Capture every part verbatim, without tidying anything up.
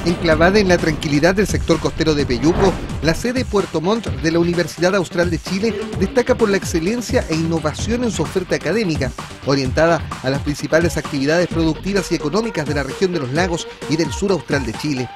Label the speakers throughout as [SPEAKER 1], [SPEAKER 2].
[SPEAKER 1] Enclavada en la tranquilidad del sector costero de Peyuco, la sede Puerto Montt de la Universidad Austral de Chile destaca por la excelencia e innovación en su oferta académica, orientada a las principales actividades productivas y económicas de la región de los lagos y del sur austral de Chile.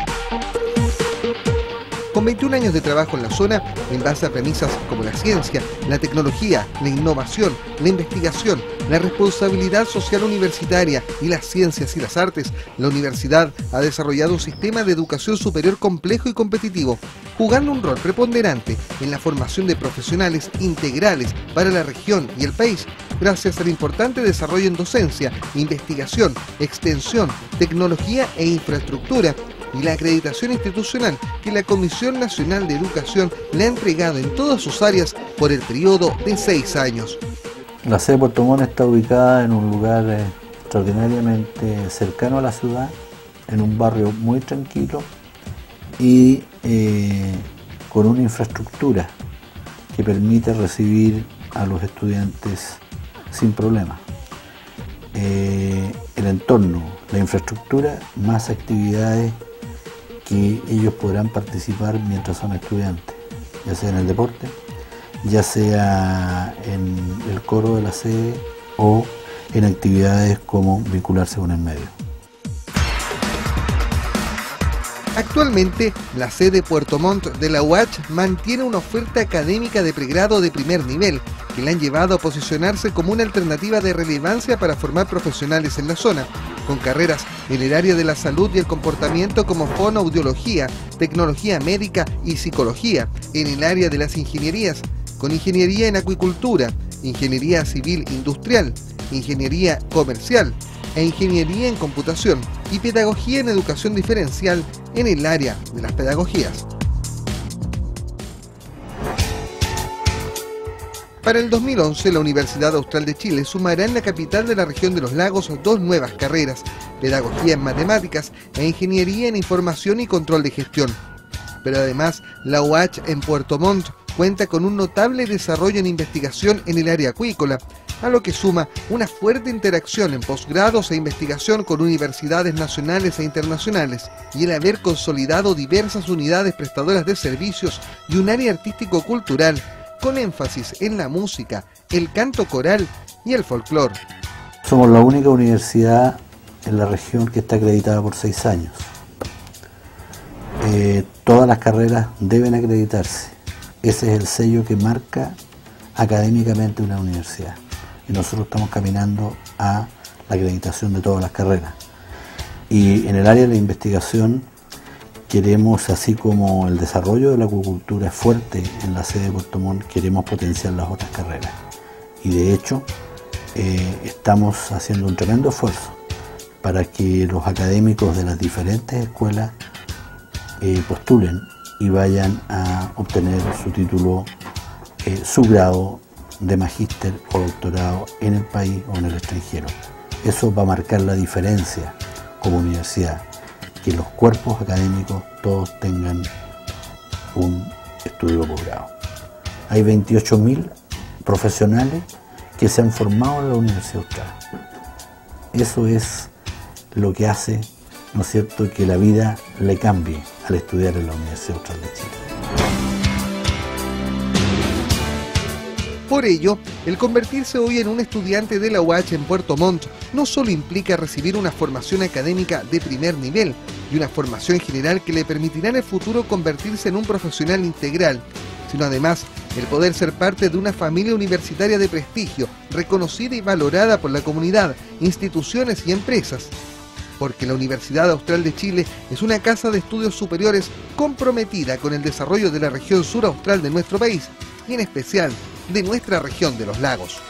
[SPEAKER 1] Con veintiún años de trabajo en la zona, en base a premisas como la ciencia, la tecnología, la innovación, la investigación, la responsabilidad social universitaria y las ciencias y las artes, la universidad ha desarrollado un sistema de educación superior complejo y competitivo, jugando un rol preponderante en la formación de profesionales integrales para la región y el país, gracias al importante desarrollo en docencia, investigación, extensión, tecnología e infraestructura, y la acreditación institucional que la Comisión Nacional de Educación le ha entregado en todas sus áreas por el periodo de seis años.
[SPEAKER 2] La sede de Puerto Montt está ubicada en un lugar eh, extraordinariamente cercano a la ciudad, en un barrio muy tranquilo y eh, con una infraestructura que permite recibir a los estudiantes sin problema. Eh, el entorno, la infraestructura, más actividades que ellos podrán participar mientras son estudiantes, ya sea en el deporte, ya sea en el coro de la sede o en actividades como vincularse con el medio.
[SPEAKER 1] Actualmente, la sede Puerto Montt de la U A C H mantiene una oferta académica de pregrado de primer nivel, que le han llevado a posicionarse como una alternativa de relevancia para formar profesionales en la zona, con carreras en el área de la salud y el comportamiento como fonoaudiología, tecnología médica y psicología, en el área de las ingenierías, con ingeniería en acuicultura, ingeniería civil industrial, ingeniería comercial e ingeniería en computación y pedagogía en educación diferencial en el área de las pedagogías. Para el dos mil once, la Universidad Austral de Chile sumará en la capital de la región de los lagos dos nuevas carreras, pedagogía en matemáticas e ingeniería en información y control de gestión. Pero además, la U A C H en Puerto Montt cuenta con un notable desarrollo en investigación en el área acuícola, a lo que suma una fuerte interacción en posgrados e investigación con universidades nacionales e internacionales, y el haber consolidado diversas unidades prestadoras de servicios y un área artístico-cultural con énfasis en la música, el canto coral y el folclore.
[SPEAKER 2] Somos la única universidad en la región que está acreditada por seis años. Eh, todas las carreras deben acreditarse. Ese es el sello que marca académicamente una universidad. Y nosotros estamos caminando a la acreditación de todas las carreras. Y en el área de la investigación queremos, así como el desarrollo de la acuicultura es fuerte en la sede de Puerto Montt, queremos potenciar las otras carreras. Y de hecho, eh, estamos haciendo un tremendo esfuerzo para que los académicos de las diferentes escuelas eh, postulen y vayan a obtener su título, eh, su grado de magíster o doctorado en el país o en el extranjero. Eso va a marcar la diferencia como universidad, que los cuerpos académicos todos tengan un estudio de posgrado. Hay veintiocho mil profesionales que se han formado en la Universidad Austral. Eso es lo que hace, ¿no es cierto?, que la vida le cambie al estudiar en la Universidad Austral de Chile.
[SPEAKER 1] Por ello, el convertirse hoy en un estudiante de la U A C H en Puerto Montt no solo implica recibir una formación académica de primer nivel y una formación general que le permitirá en el futuro convertirse en un profesional integral, sino además el poder ser parte de una familia universitaria de prestigio, reconocida y valorada por la comunidad, instituciones y empresas. Porque la Universidad Austral de Chile es una casa de estudios superiores comprometida con el desarrollo de la región sur austral de nuestro país y en especial de nuestra región de los lagos.